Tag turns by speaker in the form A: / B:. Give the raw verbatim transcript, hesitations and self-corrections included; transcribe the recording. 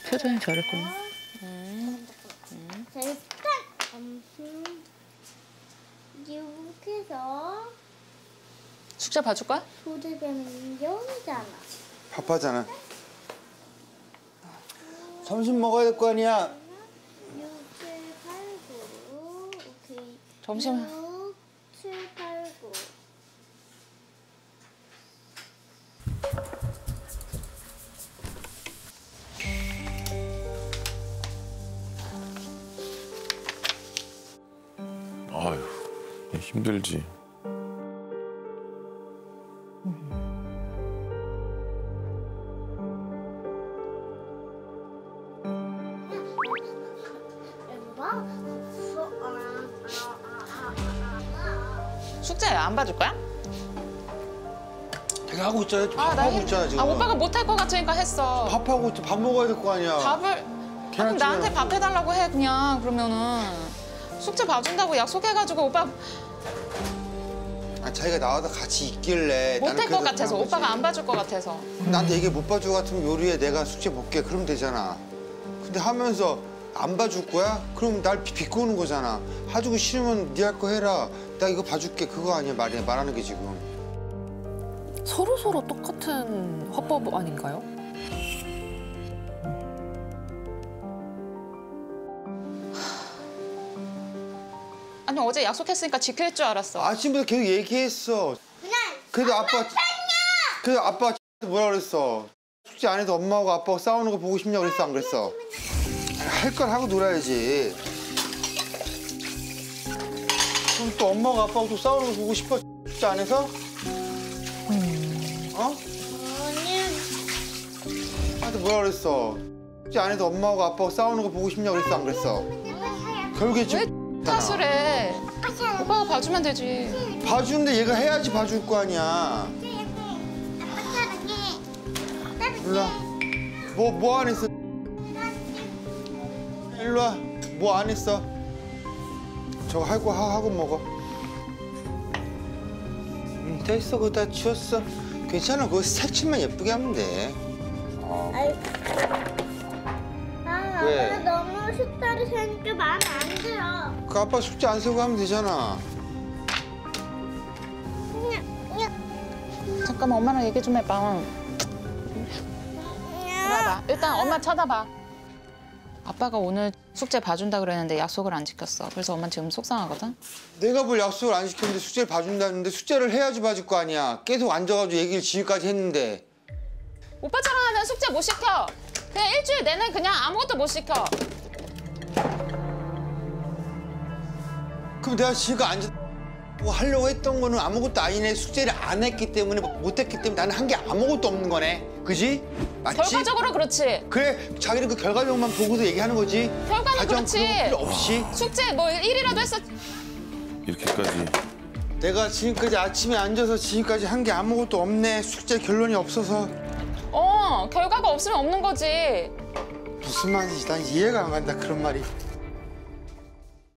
A: 표정이 저랬구나.
B: 음. 음.
C: 이렇게 해서
B: 숙제 봐줄 거야?
C: 소대변 여기잖아.
D: 바빠잖아. 점심 먹어야 될 거 아니야.
C: 육, 칠, 팔, 구. 오케이.
B: 점심.
C: 육, 칠, 팔, 구.
E: 아유, 힘들지.
B: 숙제 안 봐줄 거야?
D: 내가 하고 있잖아.
B: 아,
D: 밥하고
B: 힘-
D: 있잖아 지금.
B: 아, 오빠가 못할 것 같으니까 했어.
D: 밥하고 있- 밥 먹어야 될 거 아니야.
B: 밥을. 아, 그럼 나한테 밥 해달라고 해, 그냥. 그러면은. 숙제 봐준다고 약속해가지고 오빠
D: 아, 자기가 나와서 같이 있길래. 나는
B: 못할 것
D: 그래서
B: 같아서.
D: 그런 거지.
B: 오빠가 안 봐줄 것 같아서.
D: 나한테 얘기 못 봐줄 것 같으면 요리해. 내가 숙제 볼게. 그러면 되잖아. 근데 하면서 안 봐줄 거야? 그럼 날 비- 비꼬는 거잖아. 봐주고 싫으면 네 할 거 해라. 나 이거 봐줄게. 그거 아니야 말이야. 말하는 게 지금.
A: 서로 서로 똑같은 화법 아닌가요?
B: 아니, 어제 약속했으니까 지킬 줄 알았어.
D: 아침부터 계속 얘기했어. 그래도 아빠. 그래도 아빠 뭐라 그랬어? 숙제 안 해도 엄마하고 아빠하고 싸우는 거 보고 싶냐고 그랬어 안 그랬어? 할 걸 하고 놀아야지. 그럼 또 엄마하고 아빠하고 또 싸우는 거 보고 싶어? 숙제 안 해서? 어?
C: 아니.
D: 나한테 뭐라 그랬어? 숙제 안 해도 엄마하고 아빠하고 싸우는 거 보고 싶냐고 그랬어 안 그랬어? 결국에
B: 왜
D: 지금
B: 탓을 해? 오빠가 봐주면 되지.
D: 봐주는데 얘가 해야지 봐줄 거 아니야. 일로 와. 뭐, 뭐 안 했어? 일로 와. 뭐 안 했어? 저거 하고, 하고 먹어. 응, 됐어. 그거 다 치웠어. 괜찮아. 그거 색칠만 예쁘게 하면 돼. 어.
C: 아,
D: 왜?
C: 아빠가 너무 숙제를 세니까 마음에 안 들어.
D: 그 아빠 숙제 안 세고 하면 되잖아.
B: 잠깐만, 엄마랑 얘기 좀 해봐. 봐봐. 일단 엄마 쳐다봐. 아빠가 오늘 숙제 봐준다 그랬는데 약속을 안 지켰어. 그래서 엄마 지금 속상하거든?
D: 내가 뭘 약속을 안 시켰는데 숙제를 봐준다는데 숙제를 해야지 봐줄 거 아니야. 계속 앉아가지고 얘기를 지금까지 했는데.
B: 오빠처럼 하면 숙제 못 시켜. 그냥 일주일 내내 그냥 아무것도 못 시켜.
D: 그럼 내가 지금까지 앉아 뭐 하려고 했던 거는 아무것도 아니네. 숙제를 안 했기 때문에 못했기 때문에 나는 한 게 아무것도 없는 거네. 그지? 맞지?
B: 결과적으로 그렇지.
D: 그래 자기는 그 결과적만 보고서 얘기하는 거지.
B: 결과는
D: 과정
B: 그렇지.
D: 그런 거 필요 없이.
B: 숙제 뭐 일이라도 했어.
E: 이렇게까지.
D: 내가 지금까지 아침에 앉아서 지금까지 한 게 아무것도 없네. 숙제 결론이 없어서.
B: 어, 결과가 없으면 없는 거지.
D: 무슨 말인지 난 이해가 안 간다 그런 말이.